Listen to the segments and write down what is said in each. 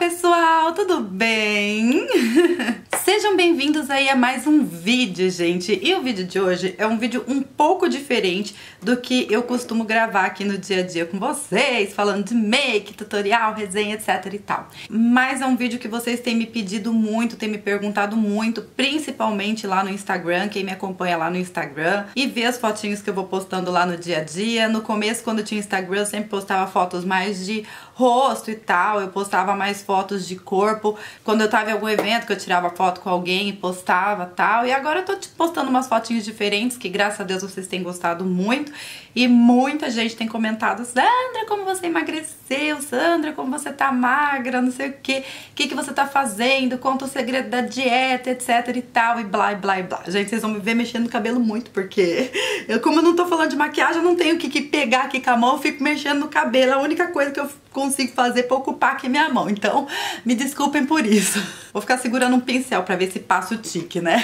pessoal, tudo bem? Sejam bem-vindos aí a mais um vídeo, gente. E o vídeo de hoje é um vídeo um pouco diferente do que eu costumo gravar aqui no dia a dia com vocês, falando de make, tutorial, resenha, etc e tal. Mas é um vídeo que vocês têm me pedido muito, têm me perguntado muito, principalmente lá no Instagram, quem me acompanha lá no Instagram e vê as fotinhos que eu vou postando lá no dia a dia. No começo, quando eu tinha Instagram, eu sempre postava fotos mais de rosto e tal, eu postava mais fotos de corpo, quando eu tava em algum evento que eu tirava foto com alguém e postava tal, e agora eu tô postando umas fotinhos diferentes que graças a Deus vocês têm gostado muito e muita gente tem comentado: Sandra, como você emagreceu, Sandra, como você tá magra, não sei o que você tá fazendo, conta o segredo da dieta, etc e tal, e blá, blá, blá. Gente, vocês vão me ver mexendo no cabelo muito, porque como eu não tô falando de maquiagem, eu não tenho o que pegar aqui com a mão, eu fico mexendo no cabelo, a única coisa que eu consigo fazer pra ocupar aqui minha mão, então me desculpem por isso. Vou ficar segurando um pincel pra ver se passa o tique, né?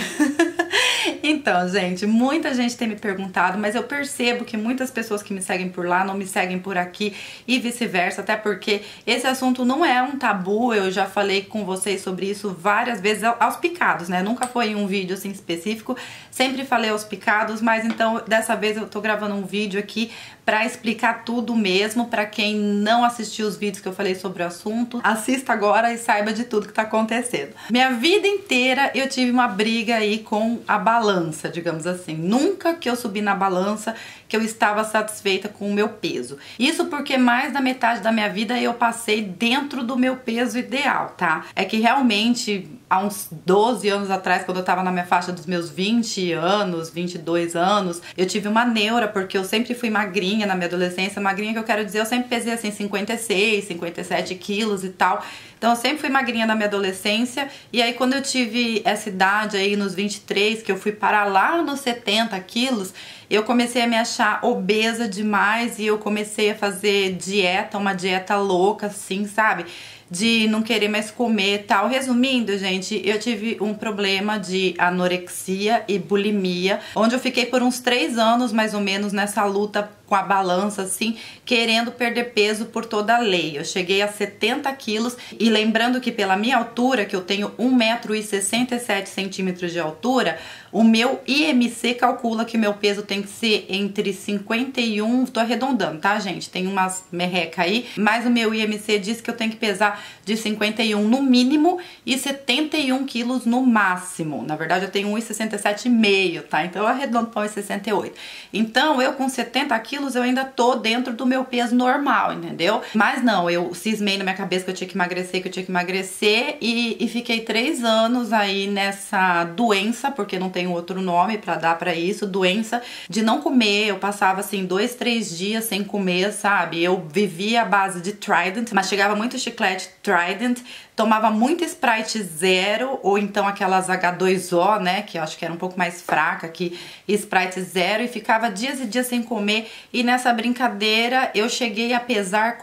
Então, gente, muita gente tem me perguntado, mas eu percebo que muitas pessoas que me seguem por lá não me seguem por aqui e vice-versa, até porque esse assunto não é um tabu, eu já falei com vocês sobre isso várias vezes aos picados, né? Nunca foi em um vídeo assim específico, sempre falei aos picados, mas então dessa vez eu tô gravando um vídeo aqui pra explicar tudo mesmo, pra quem não assistiu os vídeos que eu falei sobre o assunto, assista agora e saiba de tudo que tá acontecendo. Minha vida inteira eu tive uma briga aí com a balança, digamos assim. Nunca que eu subi na balança que eu estava satisfeita com o meu peso. Isso porque mais da metade da minha vida eu passei dentro do meu peso ideal, tá? É que realmente há uns 12 anos atrás, quando eu tava na minha faixa dos meus 20 anos, 22 anos, eu tive uma neura, porque eu sempre fui magrinha na minha adolescência. Magrinha que eu quero dizer, eu sempre pesei assim 56, 57 quilos e tal. Então eu sempre fui magrinha na minha adolescência, e aí quando eu tive essa idade aí nos 23, que eu fui parar lá nos 70 quilos, eu comecei a me achar obesa demais e eu comecei a fazer dieta, uma dieta louca assim, sabe? De não querer mais comer e tal. Resumindo, gente, eu tive um problema de anorexia e bulimia, onde eu fiquei por uns 3 anos mais ou menos nessa luta com a balança, assim, querendo perder peso por toda a lei. Eu cheguei a 70 quilos e lembrando que pela minha altura, que eu tenho 1,67 m de altura, o meu IMC calcula que meu peso tem que ser entre 51, tô arredondando, tá, gente? Tem umas merreca aí, mas o meu IMC diz que eu tenho que pesar de 51 no mínimo e 71 quilos no máximo. Na verdade, eu tenho 1,67,5, tá? Então eu arredondo para 1,68. Então, eu com 70 quilos eu ainda tô dentro do meu peso normal, entendeu? Mas não, eu cismei na minha cabeça que eu tinha que emagrecer, e fiquei 3 anos aí nessa doença, porque não tem outro nome pra dar pra isso, doença de não comer. Eu passava assim 2, 3 dias sem comer, sabe? Eu vivia à base de Trident, mas chegava muito chiclete Trident, tomava muito Sprite Zero, ou então aquelas H2O, né, que eu acho que era um pouco mais fraca que Sprite Zero, e ficava dias e dias sem comer, e nessa brincadeira eu cheguei a pesar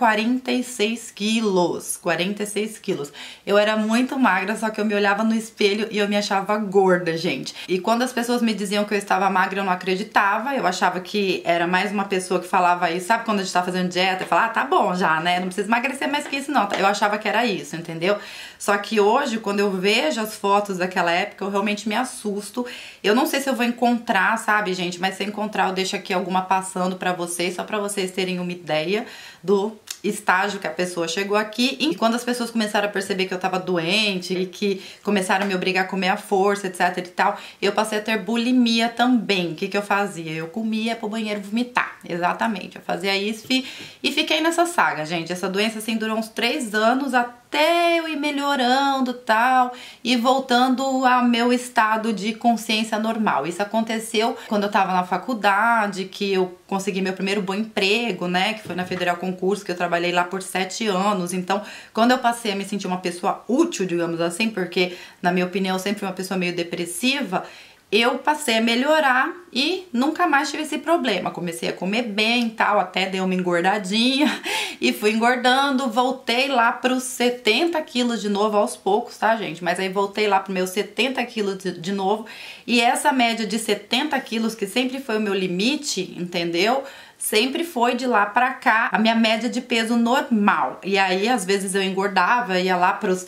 46 quilos, 46 quilos. Eu era muito magra, só que eu me olhava no espelho e eu me achava gorda, gente. E quando as pessoas me diziam que eu estava magra, eu não acreditava, eu achava que era mais uma pessoa que falava isso, sabe quando a gente tá fazendo dieta e fala, ah, tá bom já, né, não precisa emagrecer mais que isso não. Eu achava que era isso, entendeu? Só que hoje, quando eu vejo as fotos daquela época, eu realmente me assusto. Eu não sei se eu vou encontrar, sabe, gente? Mas se eu encontrar, eu deixo aqui alguma passando pra vocês, só pra vocês terem uma ideia do estágio que a pessoa chegou aqui. E quando as pessoas começaram a perceber que eu tava doente e que começaram a me obrigar a comer à força, etc e tal, eu passei a ter bulimia também. O que que eu fazia? Eu comia pro banheiro vomitar. Exatamente, eu fazia isso e fiquei nessa saga, gente. Essa doença, assim, durou uns 3 anos até eu ir melhorando tal, e voltando ao meu estado de consciência normal. Isso aconteceu quando eu tava na faculdade, que eu consegui meu primeiro bom emprego, né, que foi na Federal Concurso, que eu trabalhei lá por 7 anos. Então, quando eu passei a me sentir uma pessoa útil, digamos assim, porque, na minha opinião, eu sempre fui uma pessoa meio depressiva, eu passei a melhorar e nunca mais tive esse problema. Comecei a comer bem e tal, até dei uma engordadinha e fui engordando, voltei lá pros 70 quilos de novo aos poucos, tá, gente? Mas aí voltei lá pro meus 70 quilos de novo, e essa média de 70 quilos, que sempre foi o meu limite, entendeu? sempre foi de lá pra cá a minha média de peso normal. E aí, às vezes eu engordava, ia lá pros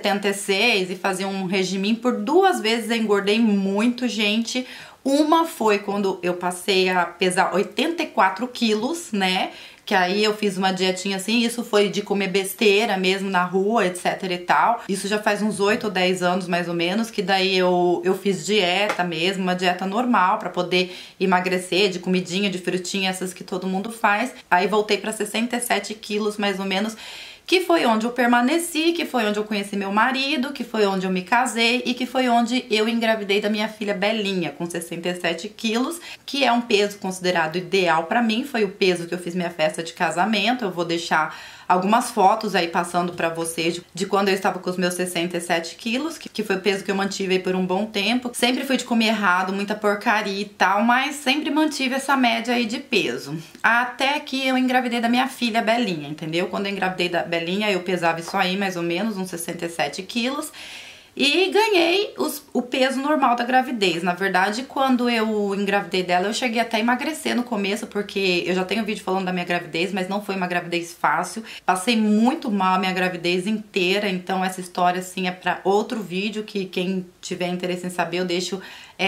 76 e fazia um regime. Por 2 vezes eu engordei muito, gente. Uma foi quando eu passei a pesar 84 quilos, né? Que aí eu fiz uma dietinha assim, isso foi de comer besteira mesmo na rua, etc e tal. Isso já faz uns 8 ou 10 anos mais ou menos, que daí eu fiz dieta mesmo, uma dieta normal pra poder emagrecer, de comidinha, de frutinha, essas que todo mundo faz. Aí voltei pra 67 quilos mais ou menos, que foi onde eu permaneci, que foi onde eu conheci meu marido, que foi onde eu me casei e que foi onde eu engravidei da minha filha Belinha, com 67 quilos, que é um peso considerado ideal pra mim. Foi o peso que eu fiz minha festa de casamento. Eu vou deixar algumas fotos aí passando pra vocês de quando eu estava com os meus 67 quilos, que foi o peso que eu mantive aí por um bom tempo. Sempre fui de comer errado, muita porcaria e tal, mas sempre mantive essa média aí de peso. Até que eu engravidei da minha filha Belinha, entendeu? Quando eu engravidei da Belinha, eu pesava isso aí, mais ou menos, uns 67 quilos. E ganhei o peso normal da gravidez. Na verdade, quando eu engravidei dela, eu cheguei até a emagrecer no começo, porque eu já tenho vídeo falando da minha gravidez, mas não foi uma gravidez fácil. Passei muito mal a minha gravidez inteira, então essa história, assim, é pra outro vídeo, que quem tiver interesse em saber, eu deixo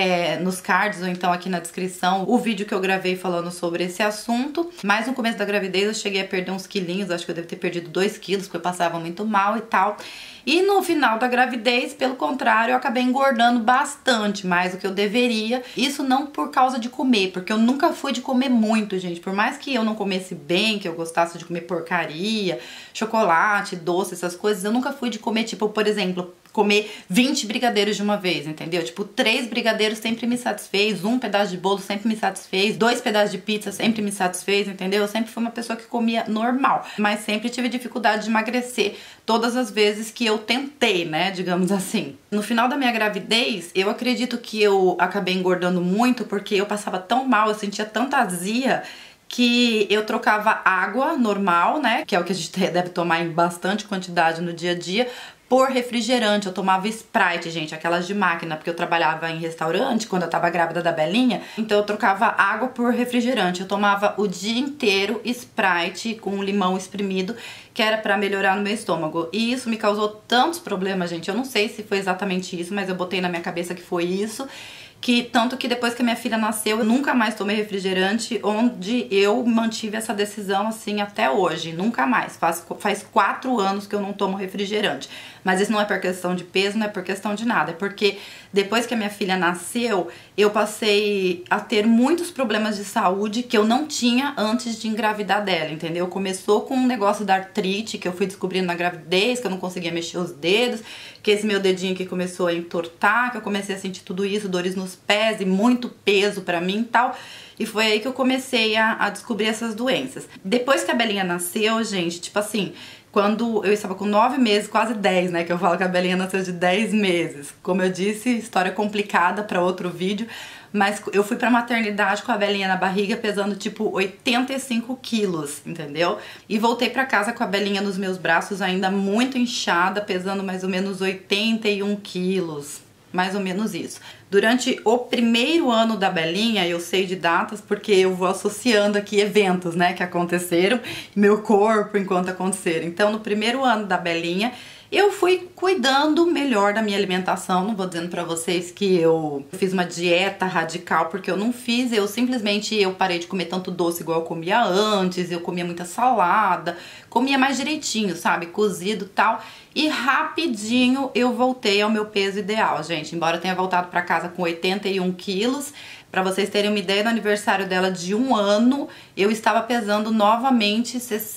nos cards ou então aqui na descrição o vídeo que eu gravei falando sobre esse assunto. Mas no começo da gravidez eu cheguei a perder uns quilinhos, acho que eu devo ter perdido 2 quilos, porque eu passava muito mal e tal. E no final da gravidez, pelo contrário, eu acabei engordando bastante, mais do que eu deveria. Isso não por causa de comer, porque eu nunca fui de comer muito, gente. Por mais que eu não comesse bem, que eu gostasse de comer porcaria, chocolate, doce, essas coisas, eu nunca fui de comer, tipo, por exemplo, comer 20 brigadeiros de uma vez, entendeu? Tipo, 3 brigadeiros sempre me satisfez, 1 pedaço de bolo sempre me satisfez, 2 pedaços de pizza sempre me satisfez, entendeu? Eu sempre fui uma pessoa que comia normal, mas sempre tive dificuldade de emagrecer todas as vezes que eu tentei, né, digamos assim. No final da minha gravidez, eu acredito que eu acabei engordando muito porque eu passava tão mal, eu sentia tanta azia, que eu trocava água normal, né, que é o que a gente deve tomar em bastante quantidade no dia a dia, por refrigerante. Eu tomava Sprite, gente, aquelas de máquina, porque eu trabalhava em restaurante quando eu tava grávida da Belinha, então eu trocava água por refrigerante. Eu tomava o dia inteiro Sprite com limão espremido, que era pra melhorar no meu estômago. E isso me causou tantos problemas, gente. Eu não sei se foi exatamente isso, mas eu botei na minha cabeça que foi isso. Tanto que depois que a minha filha nasceu, eu nunca mais tomei refrigerante, onde eu mantive essa decisão assim até hoje. Nunca mais. Faz 4 anos que eu não tomo refrigerante. Mas isso não é por questão de peso, não é por questão de nada. É porque depois que a minha filha nasceu, eu passei a ter muitos problemas de saúde que eu não tinha antes de engravidar dela, entendeu? Começou com um negócio da artrite, que eu fui descobrindo na gravidez, que eu não conseguia mexer os dedos, que esse meu dedinho aqui começou a entortar, que eu comecei a sentir tudo isso, dores nos pés e muito peso pra mim e tal. E foi aí que eu comecei a descobrir essas doenças. Depois que a Belinha nasceu, gente, tipo assim, quando eu estava com 9 meses, quase 10, né? Que eu falo que a Belinha nasceu de 10 meses. Como eu disse, história complicada pra outro vídeo. Mas eu fui pra maternidade com a Belinha na barriga, pesando tipo 85 quilos, entendeu? E voltei pra casa com a Belinha nos meus braços, ainda muito inchada, pesando mais ou menos 81 quilos. Mais ou menos isso. Durante o primeiro ano da Belinha, eu sei de datas porque eu vou associando aqui eventos, né, que aconteceram, meu corpo enquanto aconteceram. Então, no primeiro ano da Belinha, eu fui cuidando melhor da minha alimentação. Não vou dizendo pra vocês que eu fiz uma dieta radical, porque eu não fiz. Eu simplesmente parei de comer tanto doce igual eu comia antes. Eu comia muita salada, comia mais direitinho, sabe? Cozido e tal. E rapidinho eu voltei ao meu peso ideal, gente. Embora eu tenha voltado pra casa com 81 quilos, pra vocês terem uma ideia, no aniversário dela de 1 ano, eu estava pesando novamente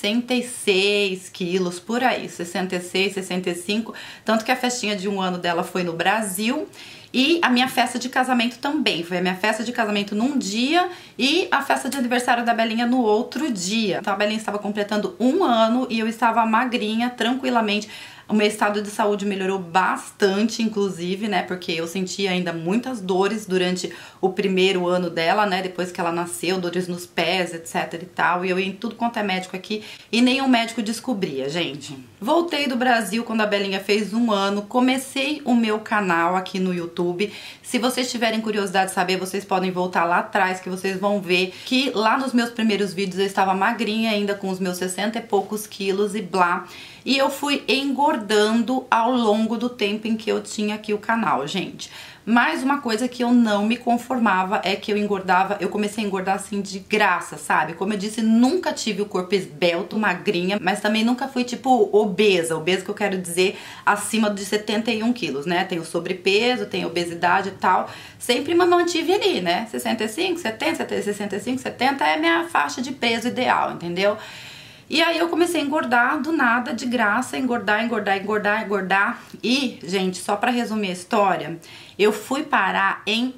66 quilos, por aí, 66, 65. Tanto que a festinha de 1 ano dela foi no Brasil. E a minha festa de casamento também. Foi a minha festa de casamento num dia e a festa de aniversário da Belinha no outro dia. Então a Belinha estava completando 1 ano e eu estava magrinha, tranquilamente. O meu estado de saúde melhorou bastante, inclusive, né? Porque eu sentia ainda muitas dores durante o primeiro ano dela, né? Depois que ela nasceu, dores nos pés, etc e tal. E eu ia em tudo quanto é médico aqui e nenhum médico descobria, gente. Voltei do Brasil quando a Belinha fez 1 ano. Comecei o meu canal aqui no YouTube. Se vocês tiverem curiosidade de saber, vocês podem voltar lá atrás, que vocês vão ver que lá nos meus primeiros vídeos eu estava magrinha ainda, com os meus 60 e poucos quilos e blá. E eu fui engordando ao longo do tempo em que eu tinha aqui o canal, gente. Mas uma coisa que eu não me conformava é que eu engordava, eu comecei a engordar assim de graça, sabe? Como eu disse, nunca tive o corpo esbelto, magrinha, mas também nunca fui tipo obesa. Obesa que eu quero dizer acima de 71 quilos, né? Tenho sobrepeso, tenho obesidade e tal. Sempre me mantive ali, né? 65, 70, 65, 70 é a minha faixa de peso ideal, entendeu? E aí eu comecei a engordar do nada, de graça, engordar. E, gente, só pra resumir a história, eu fui parar em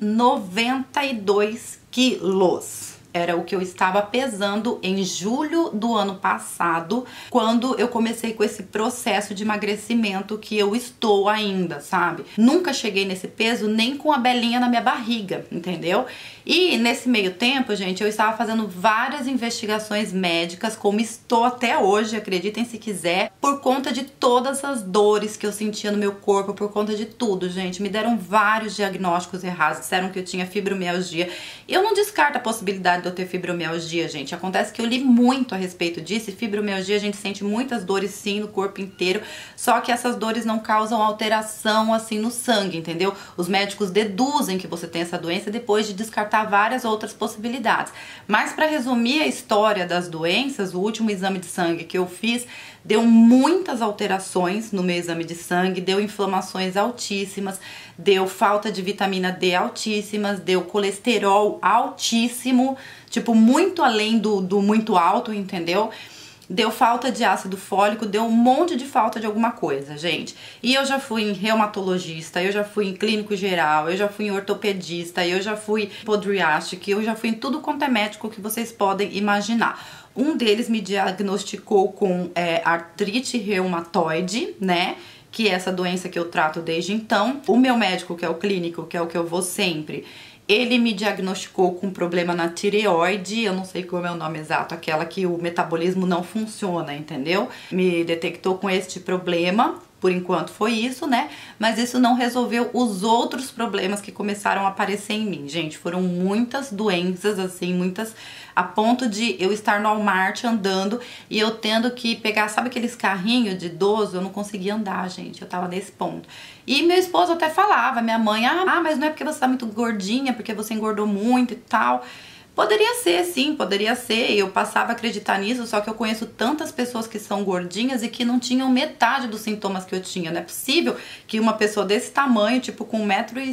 92 quilos. Era o que eu estava pesando em julho do ano passado, quando eu comecei com esse processo de emagrecimento que eu estou ainda, sabe? Nunca cheguei nesse peso nem com a Belinha na minha barriga, entendeu? E nesse meio tempo, gente, eu estava fazendo várias investigações médicas, como estou até hoje, acreditem se quiser, por conta de todas as dores que eu sentia no meu corpo, por conta de tudo, gente. Me deram vários diagnósticos errados, disseram que eu tinha fibromialgia. Eu não descarto a possibilidade de eu ter fibromialgia, gente. Acontece que eu li muito a respeito disso, e fibromialgia a gente sente muitas dores sim no corpo inteiro, só que essas dores não causam alteração assim no sangue, entendeu? Os médicos deduzem que você tem essa doença depois de descartar várias outras possibilidades. Mas para resumir a história das doenças, o último exame de sangue que eu fiz deu muitas alterações no meu exame de sangue, deu inflamações altíssimas, deu falta de vitamina D altíssimas, deu colesterol altíssimo, tipo muito além do muito alto, entendeu? Deu falta de ácido fólico, deu um monte de falta de alguma coisa, gente. E eu já fui em reumatologista, eu já fui em clínico geral, eu já fui em ortopedista, eu já fui em podriátrico, eu já fui em tudo quanto é médico que vocês podem imaginar. Um deles me diagnosticou com artrite reumatoide, né? Que é essa doença que eu trato desde então. O meu médico, que é o clínico, que é o que eu vou sempre, ele me diagnosticou com problema na tireoide, eu não sei qual é o nome exato, aquela que o metabolismo não funciona, entendeu? Me detectou com este problema, por enquanto foi isso, né? Mas isso não resolveu os outros problemas que começaram a aparecer em mim, gente. Foram muitas doenças, assim, muitas, a ponto de eu estar no Walmart andando e eu tendo que pegar, sabe aqueles carrinhos de idoso? Eu não conseguia andar, gente, eu tava nesse ponto. E meu esposo até falava, minha mãe, mas não é porque você tá muito gordinha, porque você engordou muito e tal. Poderia ser, sim, poderia ser. Eu passava a acreditar nisso, só que eu conheço tantas pessoas que são gordinhas e que não tinham metade dos sintomas que eu tinha. Não é possível que uma pessoa desse tamanho, tipo com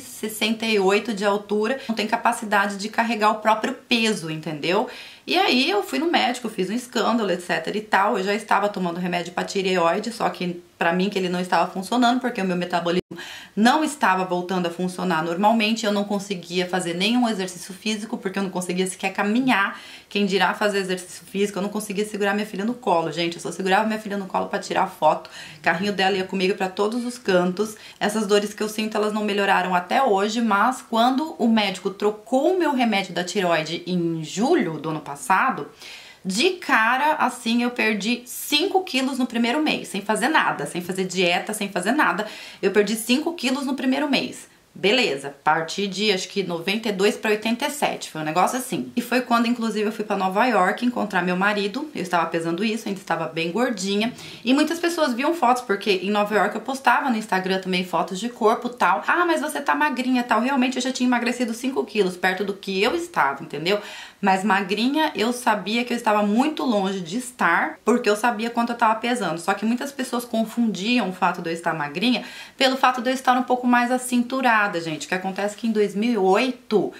1,68 m de altura, não tem capacidade de carregar o próprio peso, entendeu? E aí eu fui no médico, fiz um escândalo, etc e tal. Eu já estava tomando remédio para tireoide, só que pra mim que ele não estava funcionando, porque o meu metabolismo não estava voltando a funcionar normalmente. Eu não conseguia fazer nenhum exercício físico, porque eu não conseguia sequer caminhar. Quem dirá fazer exercício físico? Eu não conseguia segurar minha filha no colo, gente. Eu só segurava minha filha no colo pra tirar foto. O carrinho dela ia comigo pra todos os cantos. Essas dores que eu sinto, elas não melhoraram até hoje, mas quando o médico trocou o meu remédio da tireoide em julho do ano passado, de cara, assim, eu perdi 5 quilos no primeiro mês, sem fazer nada, sem fazer dieta, sem fazer nada. Eu perdi 5 quilos no primeiro mês. Beleza, parti de acho que 92 para 87, foi um negócio assim. E foi quando inclusive eu fui para Nova York encontrar meu marido. Eu estava pesando isso, ainda estava bem gordinha. E muitas pessoas viam fotos, porque em Nova York eu postava no Instagram também fotos de corpo e tal. Mas você tá magrinha e tal. Realmente eu já tinha emagrecido 5 quilos, perto do que eu estava, entendeu? Mas magrinha eu sabia que eu estava muito longe de estar, porque eu sabia quanto eu estava pesando. Só que muitas pessoas confundiam o fato de eu estar magrinha pelo fato de eu estar um pouco mais acinturada, errada, gente. O que acontece é que em 2008,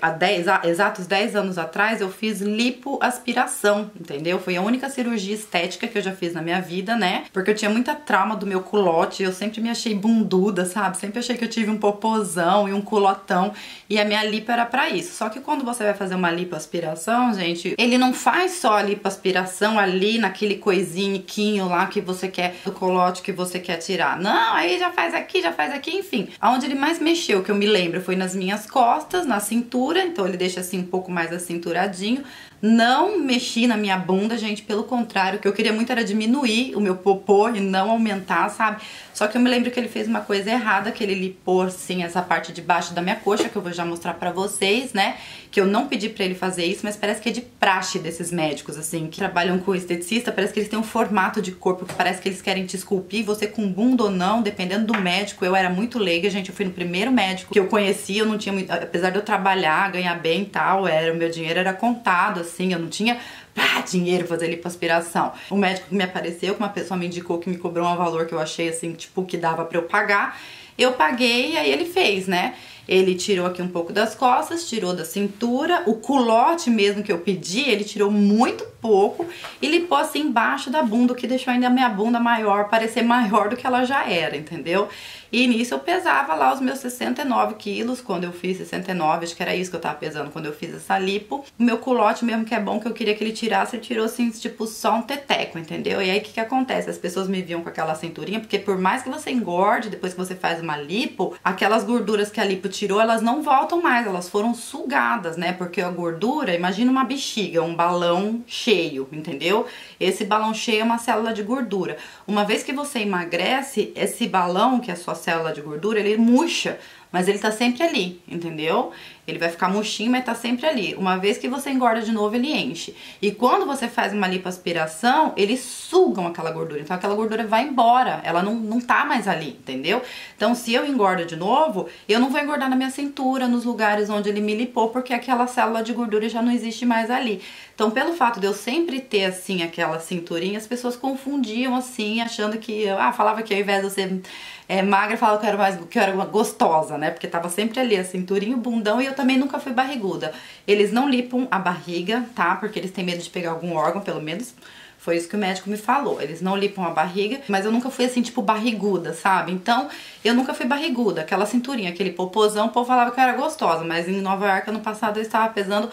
exatos 10 anos atrás, eu fiz lipoaspiração, entendeu? Foi a única cirurgia estética que eu já fiz na minha vida, né? Porque eu tinha muita trauma do meu culote, eu sempre me achei bunduda, sabe? Sempre achei que eu tive um popozão e um culotão, e a minha lipo era pra isso. Só que quando você vai fazer uma lipoaspiração, gente, ele não faz só a lipoaspiração ali naquele coisinho lá que você quer, do colote que você quer tirar. Não, aí já faz aqui, enfim. Aonde ele mais mexeu, que eu me lembro, foi nas minhas costas, na cintura, então ele deixa assim um pouco mais acinturadinho. Não mexi na minha bunda, gente, pelo contrário, o que eu queria muito era diminuir o meu popô e não aumentar, sabe? Só que eu me lembro que ele fez uma coisa errada, que ele lipou, assim, essa parte de baixo da minha coxa, que eu vou já mostrar pra vocês, né? Que eu não pedi pra ele fazer isso, mas parece que é de praxe desses médicos, assim, que trabalham com esteticista, parece que eles têm um formato de corpo que parece que eles querem te esculpir, você com bunda ou não, dependendo do médico. Eu era muito leiga, gente, eu fui no primeiro médico que eu conheci, eu não tinha muito, apesar de eu trabalhar, ganhar bem e tal, o meu dinheiro era contado, assim, eu não tinha dinheiro fazer lipoaspiração. O médico que me apareceu, que uma pessoa me indicou, que me cobrou um valor que eu achei assim, tipo, que dava pra eu pagar. Eu paguei e aí ele fez, né? Ele tirou aqui um pouco das costas, tirou da cintura, o culote mesmo que eu pedi, ele tirou muito pouco e limpou assim embaixo da bunda, o que deixou ainda a minha bunda maior, parecer maior do que ela já era, entendeu? E nisso eu pesava lá os meus 69 quilos, quando eu fiz 69, acho que era isso que eu tava pesando quando eu fiz essa lipo. O meu culote mesmo, que é bom, que eu queria que ele tirasse, ele tirou assim, tipo, só um teteco, entendeu? E aí o que acontece? As pessoas me viam com aquela cinturinha, porque por mais que você engorde, depois que você faz uma lipo, aquelas gorduras que a lipo tirou, elas não voltam mais, elas foram sugadas, né? Porque a gordura, imagina uma bexiga, um balão cheio, entendeu? Esse balão cheio é uma célula de gordura. Uma vez que você emagrece, esse balão, que é a sua célula de gordura, ele murcha, mas ele tá sempre ali, entendeu? Ele vai ficar murchinho, mas tá sempre ali. Uma vez que você engorda de novo, ele enche. E quando você faz uma lipoaspiração, eles sugam aquela gordura. Então aquela gordura vai embora, ela não tá mais ali, entendeu? Então se eu engordo de novo, eu não vou engordar na minha cintura, nos lugares onde ele me lipou, porque aquela célula de gordura já não existe mais ali. Então pelo fato de eu sempre ter assim aquela cinturinha, as pessoas confundiam assim, achando que, falava que ao invés de eu ser magra, falava que eu era gostosa, né? Porque tava sempre ali a cinturinha, o bundão, e eu também nunca fui barriguda. Eles não lipam a barriga, tá? Porque eles têm medo de pegar algum órgão, pelo menos foi isso que o médico me falou. Eles não lipam a barriga, mas eu nunca fui assim, tipo, barriguda, sabe? Então, eu nunca fui barriguda. Aquela cinturinha, aquele popozão, o povo falava que eu era gostosa, mas em Nova York, ano passado, eu estava pesando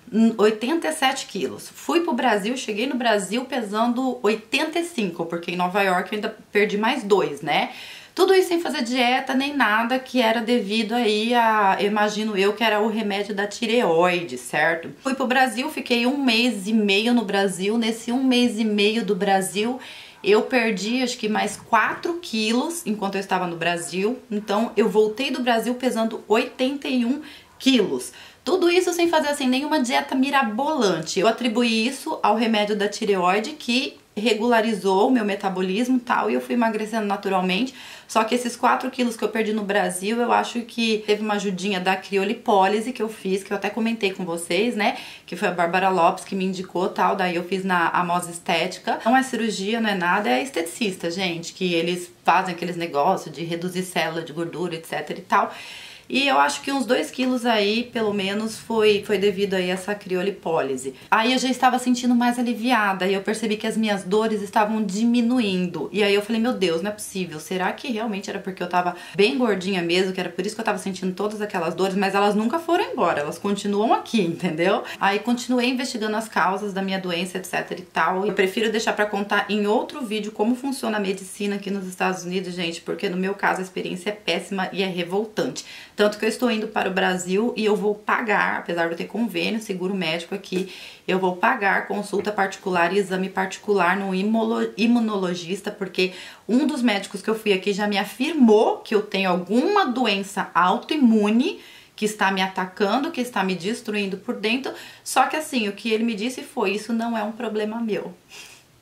87 quilos. Fui pro Brasil, cheguei no Brasil pesando 85, porque em Nova York eu ainda perdi mais 2, né? Tudo isso sem fazer dieta nem nada, que era devido aí a, imagino eu, que era o remédio da tireoide, certo? Fui pro Brasil, fiquei 1 mês e meio no Brasil. Nesse 1 mês e meio do Brasil, eu perdi acho que mais 4 quilos enquanto eu estava no Brasil. Então eu voltei do Brasil pesando 81 quilos. Tudo isso sem fazer assim nenhuma dieta mirabolante. Eu atribuí isso ao remédio da tireoide, que regularizou o meu metabolismo e tal, e eu fui emagrecendo naturalmente. Só que esses 4 quilos que eu perdi no Brasil, eu acho que teve uma ajudinha da criolipólise que eu fiz, que eu até comentei com vocês, né? Que foi a Bárbara Lopes que me indicou tal, daí eu fiz na Amos Estética. Não é cirurgia, não é nada, é esteticista, gente, que eles fazem aqueles negócios de reduzir célula de gordura, etc e tal. E eu acho que uns 2 quilos aí, pelo menos, foi devido aí a essa criolipólise. Aí eu já estava sentindo mais aliviada e eu percebi que as minhas dores estavam diminuindo. E aí eu falei, meu Deus, não é possível. Será que realmente era porque eu tava bem gordinha mesmo, que era por isso que eu tava sentindo todas aquelas dores, mas elas nunca foram embora, elas continuam aqui, entendeu? Aí continuei investigando as causas da minha doença, etc e tal. Eu prefiro deixar pra contar em outro vídeo como funciona a medicina aqui nos Estados Unidos, gente, porque no meu caso a experiência é péssima e é revoltante. Tanto que eu estou indo para o Brasil e eu vou pagar, apesar de eu ter convênio, seguro médico aqui, eu vou pagar consulta particular e exame particular no imunologista, porque um dos médicos que eu fui aqui já me afirmou que eu tenho alguma doença autoimune que está me atacando, que está me destruindo por dentro. Só que assim, o que ele me disse foi, isso não é um problema meu.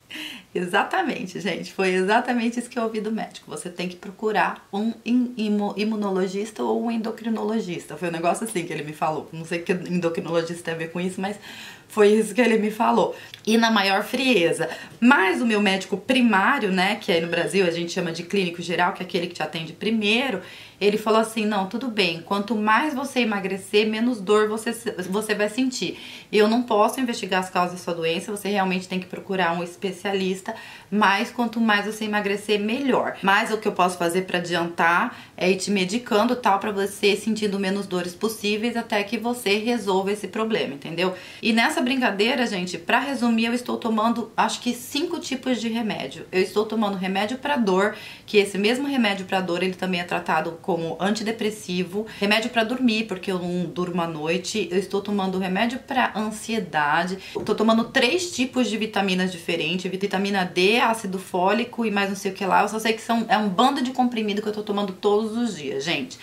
Exatamente, gente. Foi exatamente isso que eu ouvi do médico. Você tem que procurar um imunologista ou um endocrinologista. Foi um negócio assim que ele me falou. Não sei o que endocrinologista tem a ver com isso, mas foi isso que ele me falou. E na maior frieza. Mas o meu médico primário, né, que aí no Brasil a gente chama de clínico geral, que é aquele que te atende primeiro, ele falou assim, não, tudo bem, quanto mais você emagrecer, menos dor você vai sentir. Eu não posso investigar as causas da sua doença, você realmente tem que procurar um especialista, mas quanto mais você emagrecer, melhor. Mas o que eu posso fazer para adiantar é ir te medicando, tal, para você sentindo menos dores possíveis até que você resolva esse problema, entendeu? E nessa brincadeira, gente, para resumir, eu estou tomando, acho que 5 tipos de remédio. Eu estou tomando remédio para dor, que esse mesmo remédio para dor, ele também é tratado como antidepressivo, remédio para dormir, porque eu não durmo à noite, eu estou tomando remédio para ansiedade, eu tô tomando 3 tipos de vitaminas diferentes, vitamina D, ácido fólico e mais não sei o que lá, eu só sei que é um bando de comprimido que eu tô tomando todos os dias, gente.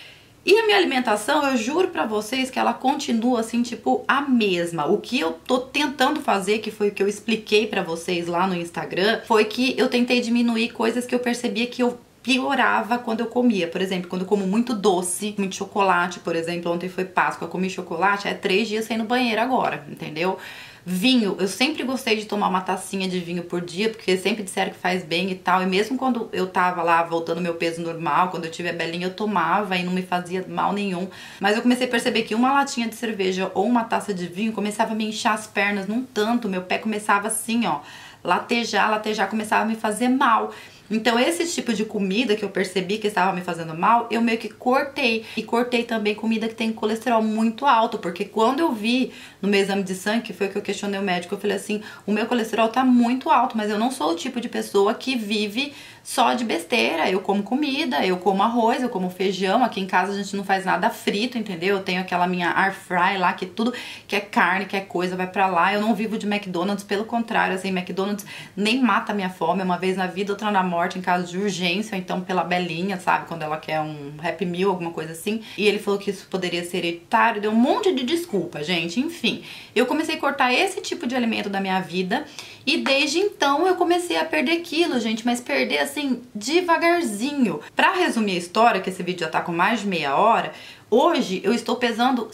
E a minha alimentação, eu juro pra vocês que ela continua assim, tipo, a mesma. O que eu tô tentando fazer, que foi o que eu expliquei pra vocês lá no Instagram, foi que eu tentei diminuir coisas que eu percebia que eu piorava quando eu comia. Por exemplo, quando eu como muito doce, muito chocolate, por exemplo, ontem foi Páscoa, eu comi chocolate, é 3 dias sem ir no banheiro agora, entendeu? Vinho, eu sempre gostei de tomar uma tacinha de vinho por dia, porque sempre disseram que faz bem e tal, e mesmo quando eu tava lá voltando meu peso normal, quando eu tive a belinha, eu tomava e não me fazia mal nenhum, mas eu comecei a perceber que uma latinha de cerveja ou uma taça de vinho começava a me inchar as pernas num tanto, meu pé começava assim, ó, latejar, começava a me fazer mal. Então esse tipo de comida que eu percebi que estava me fazendo mal, eu meio que cortei. E cortei também comida que tem colesterol muito alto, porque quando eu vi no meu exame de sangue, que foi o que eu questionei o médico, eu falei assim, o meu colesterol tá muito alto, mas eu não sou o tipo de pessoa que vive só de besteira. Eu como comida, eu como arroz, eu como feijão, aqui em casa a gente não faz nada frito, entendeu? Eu tenho aquela minha air fry lá, que tudo que é carne, que é coisa, vai pra lá. Eu não vivo de McDonald's, pelo contrário, assim, McDonald's nem mata a minha fome, uma vez na vida, outra na morte, em caso de urgência, ou então pela Belinha, sabe? Quando ela quer um Happy Meal, alguma coisa assim. E ele falou que isso poderia ser hereditário, deu um monte de desculpa, gente. Enfim, eu comecei a cortar esse tipo de alimento da minha vida e desde então eu comecei a perder quilos, gente, mas perder assim, devagarzinho. Pra resumir a história, que esse vídeo já tá com mais de meia hora, hoje eu estou pesando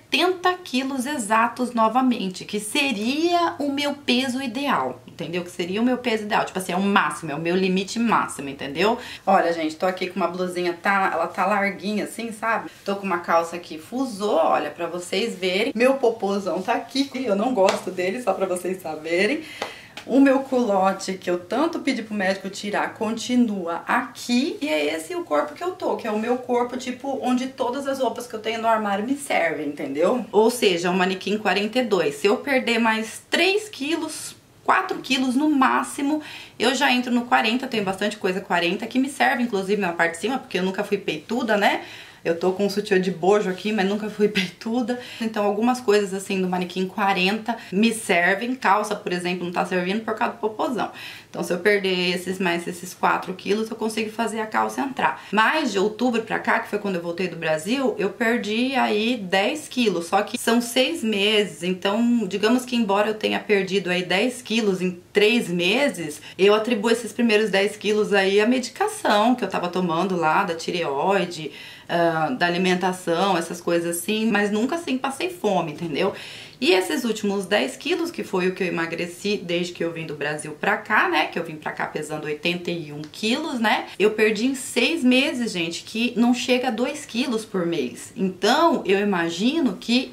70 quilos exatos novamente, que seria o meu peso ideal, entendeu? Que seria o meu peso ideal, tipo assim, é o máximo, é o meu limite máximo, entendeu? Olha, gente, tô aqui com uma blusinha, ela tá larguinha assim, sabe? Tô com uma calça aqui fusô, olha, pra vocês verem. Meu popozão tá aqui, eu não gosto dele, só pra vocês saberem. O meu culote, que eu tanto pedi pro médico tirar, continua aqui. E é esse o corpo que eu tô, que é o meu corpo, tipo, onde todas as roupas que eu tenho no armário me servem, entendeu? Ou seja, um manequim 42. Se eu perder mais 3 quilos, 4 quilos no máximo, eu já entro no 40, tenho bastante coisa 40, que me serve, inclusive, na parte de cima, porque eu nunca fui peituda, né? Eu tô com um sutiã de bojo aqui, mas nunca fui peituda. Então algumas coisas assim do manequim 40 me servem. Calça, por exemplo, não tá servindo por causa do popozão. Então se eu perder esses 4 quilos, eu consigo fazer a calça entrar. Mas de outubro pra cá, que foi quando eu voltei do Brasil, eu perdi aí 10 quilos. Só que são 6 meses. Então, digamos que embora eu tenha perdido aí 10 quilos em 3 meses, eu atribuo esses primeiros 10 quilos aí à medicação que eu tava tomando lá, da tireoide, da alimentação, essas coisas assim, mas nunca assim passei fome, entendeu? E esses últimos 10 quilos, que foi o que eu emagreci desde que eu vim do Brasil pra cá, né? Que eu vim pra cá pesando 81 quilos, né? Eu perdi em 6 meses, gente, que não chega a 2 quilos por mês. Então, eu imagino que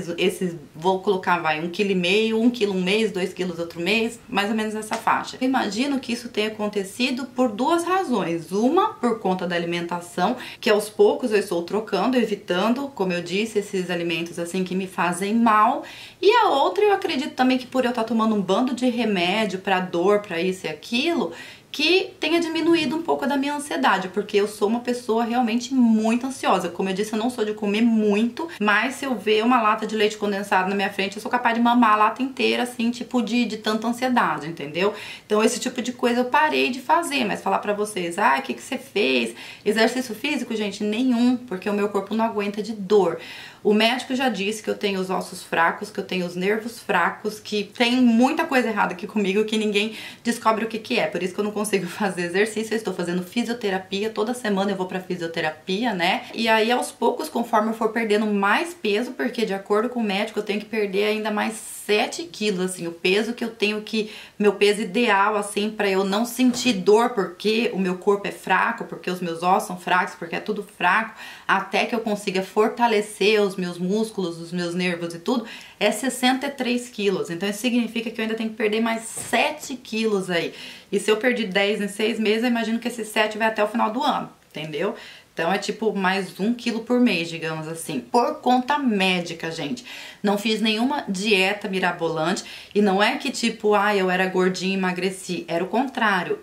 vou colocar, vai, 1,5 kg, 1 quilo um mês, 2 quilos outro mês, mais ou menos nessa faixa. Eu imagino que isso tenha acontecido por 2 razões. Uma, por conta da alimentação, que aos poucos eu estou trocando, evitando, como eu disse, esses alimentos assim que me fazem mal. E a outra, eu acredito também que por eu estar tomando um bando de remédio pra dor, pra isso e aquilo, que tenha diminuído um pouco da minha ansiedade, porque eu sou uma pessoa realmente muito ansiosa. Como eu disse, eu não sou de comer muito, mas se eu ver uma lata de leite condensado na minha frente, eu sou capaz de mamar a lata inteira, assim, tipo de tanta ansiedade, entendeu? Então esse tipo de coisa eu parei de fazer, mas falar pra vocês, o que você fez? Exercício físico, gente, nenhum, porque o meu corpo não aguenta de dor. O médico já disse que eu tenho os ossos fracos, que eu tenho os nervos fracos, que tem muita coisa errada aqui comigo que ninguém descobre o que é. Por isso que eu não consigo fazer exercício, eu estou fazendo fisioterapia, toda semana eu vou pra fisioterapia, né? E aí aos poucos, conforme eu for perdendo mais peso, porque de acordo com o médico eu tenho que perder ainda mais 7 quilos, assim, o peso que eu tenho que, meu peso ideal, assim, pra eu não sentir dor, porque o meu corpo é fraco, porque os meus ossos são fracos, porque é tudo fraco, até que eu consiga fortalecer os meus músculos, os meus nervos e tudo, é 63 quilos. Então isso significa que eu ainda tenho que perder mais 7 quilos aí. E se eu perdi 10 em 6 meses, eu imagino que esse 7 vai até o final do ano, entendeu? Então é tipo mais 1 quilo por mês, digamos assim, por conta médica, gente. Não fiz nenhuma dieta mirabolante e não é que tipo, eu era gordinha e emagreci. Era o contrário,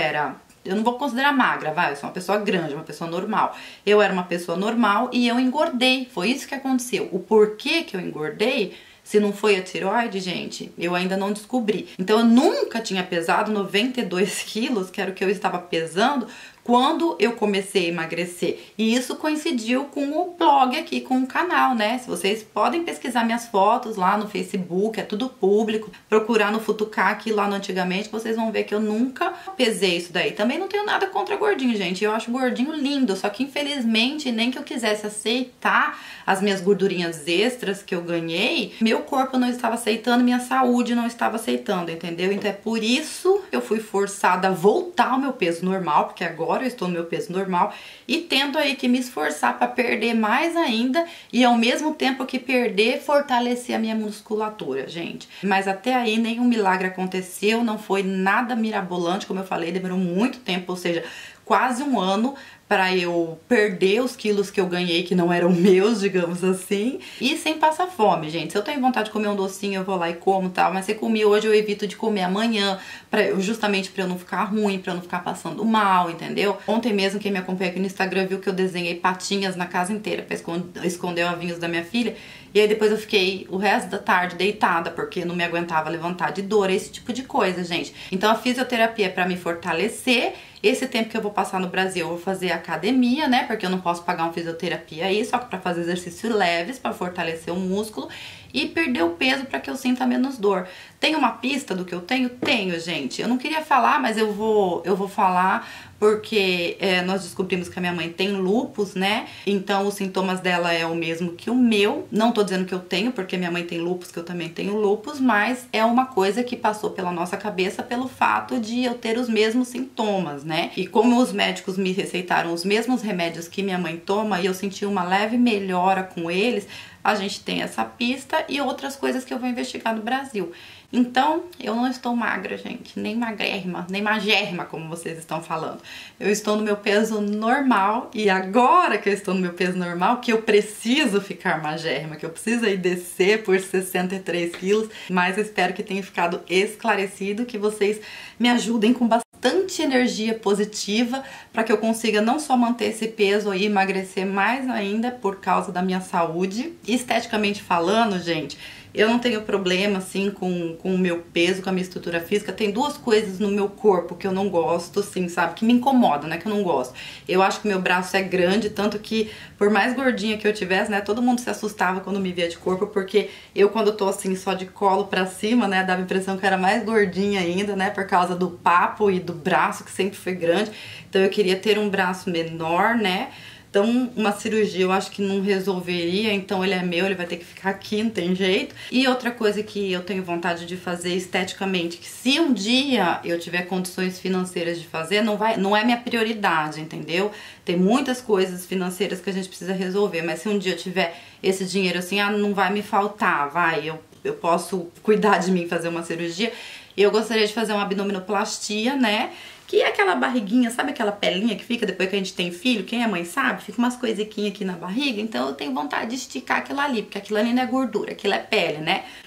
eu não vou considerar magra, eu sou uma pessoa grande, uma pessoa normal. Eu era uma pessoa normal e eu engordei, foi isso que aconteceu. O porquê que eu engordei, se não foi a tireoide, gente, eu ainda não descobri. Então eu nunca tinha pesado 92 quilos, que era o que eu estava pesando, quando eu comecei a emagrecer. E isso coincidiu com o blog aqui, com o canal, né? Se vocês podem pesquisar minhas fotos lá no Facebook, é tudo público. Procurar no Futucac lá no Antigamente, vocês vão ver que eu nunca pesei isso daí. Também não tenho nada contra gordinho, gente. Eu acho gordinho lindo, só que infelizmente, nem que eu quisesse aceitar as minhas gordurinhas extras que eu ganhei, meu corpo não estava aceitando, minha saúde não estava aceitando, entendeu? Então é por isso que eu fui forçada a voltar ao meu peso normal, porque agora eu estou no meu peso normal e tento aí que me esforçar para perder mais ainda e ao mesmo tempo que perder, fortalecer a minha musculatura, gente. Mas até aí nenhum milagre aconteceu, não foi nada mirabolante, como eu falei, demorou muito tempo, ou seja, quase um ano para eu perder os quilos que eu ganhei, que não eram meus, digamos assim, e sem passar fome, gente. Se eu tenho vontade de comer um docinho, eu vou lá e como, tal, mas se comer hoje, eu evito de comer amanhã, justamente para eu não ficar ruim, para eu não ficar passando mal, entendeu? Ontem mesmo, quem me acompanha aqui no Instagram viu que eu desenhei patinhas na casa inteira para esconder ovinhos da minha filha, e aí depois eu fiquei o resto da tarde deitada, porque não me aguentava levantar de dor, esse tipo de coisa, gente. Então a fisioterapia é para me fortalecer. Esse tempo que eu vou passar no Brasil, eu vou fazer academia, né? Porque eu não posso pagar uma fisioterapia aí, só que pra fazer exercícios leves, pra fortalecer o músculo e perder o peso pra que eu sinta menos dor. Tem uma pista do que eu tenho? Tenho, gente. Eu não queria falar, mas eu vou falar porque nós descobrimos que a minha mãe tem lúpus, né? Então os sintomas dela é o mesmo que o meu. Não tô dizendo que eu tenho, porque minha mãe tem lúpus, que eu também tenho lúpus, mas é uma coisa que passou pela nossa cabeça pelo fato de eu ter os mesmos sintomas, né? E como os médicos me receitaram os mesmos remédios que minha mãe toma e eu senti uma leve melhora com eles, a gente tem essa pista e outras coisas que eu vou investigar no Brasil. Então, eu não estou magra, gente, nem magrérrima, nem magérrima, como vocês estão falando. Eu estou no meu peso normal e agora que eu estou no meu peso normal, que eu preciso ficar magérrima, que eu preciso aí descer por 63 quilos, mas eu espero que tenha ficado esclarecido, que vocês me ajudem com bastante energia positiva para que eu consiga não só manter esse peso e emagrecer mais ainda por causa da minha saúde. E esteticamente falando, gente, eu não tenho problema, assim, com o meu peso, com a minha estrutura física. Tem duas coisas no meu corpo que eu não gosto, assim, sabe? Que me incomodam, né? Que eu não gosto. Eu acho que meu braço é grande, tanto que, por mais gordinha que eu tivesse, né? Todo mundo se assustava quando me via de corpo, porque eu, quando tô, assim, só de colo pra cima, né? Dava a impressão que eu era mais gordinha ainda, né? Por causa do papo e do braço, que sempre foi grande. Então, eu queria ter um braço menor, né? Então, uma cirurgia eu acho que não resolveria, então ele é meu, ele vai ter que ficar aqui, não tem jeito. E outra coisa que eu tenho vontade de fazer esteticamente, que se um dia eu tiver condições financeiras de fazer, não é minha prioridade, entendeu? Tem muitas coisas financeiras que a gente precisa resolver, mas se um dia eu tiver esse dinheiro assim, não vai me faltar, eu posso cuidar de mim, fazer uma cirurgia. E eu gostaria de fazer uma abdominoplastia, né? Que é aquela barriguinha, sabe aquela pelinha que fica depois que a gente tem filho? Quem é mãe sabe? Fica umas coisiquinhas aqui na barriga. Então eu tenho vontade de esticar aquilo ali, porque aquilo ali não é gordura, aquilo é pele, né?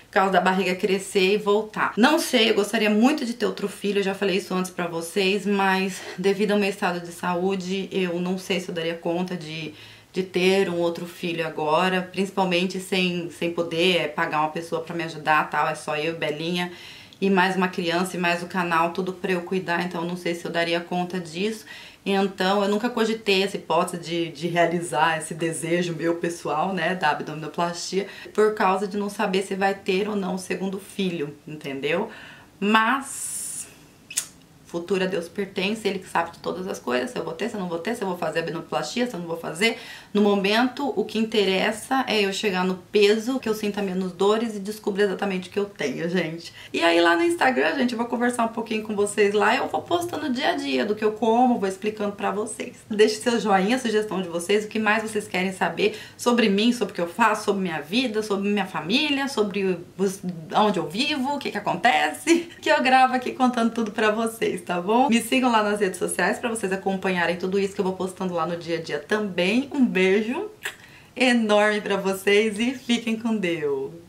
por causa da barriga crescer e voltar. Não sei, eu gostaria muito de ter outro filho, eu já falei isso antes pra vocês, mas devido ao meu estado de saúde, eu não sei se eu daria conta de ter um outro filho agora, principalmente sem poder pagar uma pessoa pra me ajudar, tal, é só eu e Belinha, e mais uma criança e mais o canal, tudo pra eu cuidar, então não sei se eu daria conta disso. Então, eu nunca cogitei essa hipótese de realizar esse desejo meu pessoal, né, da abdominoplastia, por causa de não saber se vai ter ou não o segundo filho, entendeu? Mas futuro a Deus pertence, Ele que sabe de todas as coisas, se eu vou ter, se eu não vou ter, se eu vou fazer abdominoplastia, se eu não vou fazer. No momento, o que interessa é eu chegar no peso, que eu sinta menos dores e descobrir exatamente o que eu tenho, gente. E aí lá no Instagram, gente, eu vou conversar um pouquinho com vocês lá, eu vou postando dia a dia do que eu como, vou explicando pra vocês. Deixe seu joinha, sugestão de vocês, o que mais vocês querem saber sobre mim, sobre o que eu faço, sobre minha vida, sobre minha família, sobre onde eu vivo, o que acontece, que eu gravo aqui contando tudo pra vocês, tá bom? Me sigam lá nas redes sociais pra vocês acompanharem tudo isso que eu vou postando lá no dia a dia também. Um beijo enorme pra vocês e fiquem com Deus!